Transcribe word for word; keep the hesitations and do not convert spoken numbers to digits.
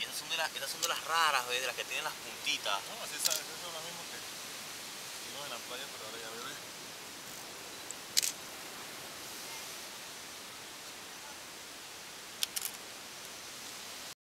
esas son de, la, estas son de las raras, ¿ves? De las que tienen las puntitas. No, así sabes, eso es lo mismo que vimos en la playa, pero ahora ya